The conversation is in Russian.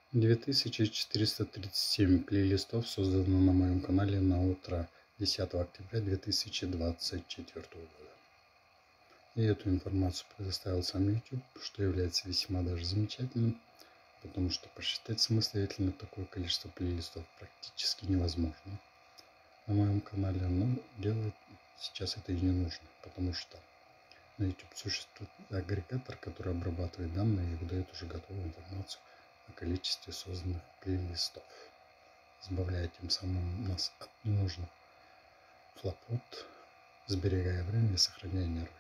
2437 плейлистов создано на моем канале на утро 10 октября 2024 года. И эту информацию предоставил сам YouTube, что является весьма даже замечательным, потому что посчитать самостоятельно такое количество плейлистов практически невозможно на моем канале, но делать сейчас это и не нужно, потому что на YouTube существует агрегатор, который обрабатывает данные и выдает уже готовую информацию о количестве созданных плейлистов, избавляя тем самым нас от ненужных хлопот, сберегая время и сохраняя нервы.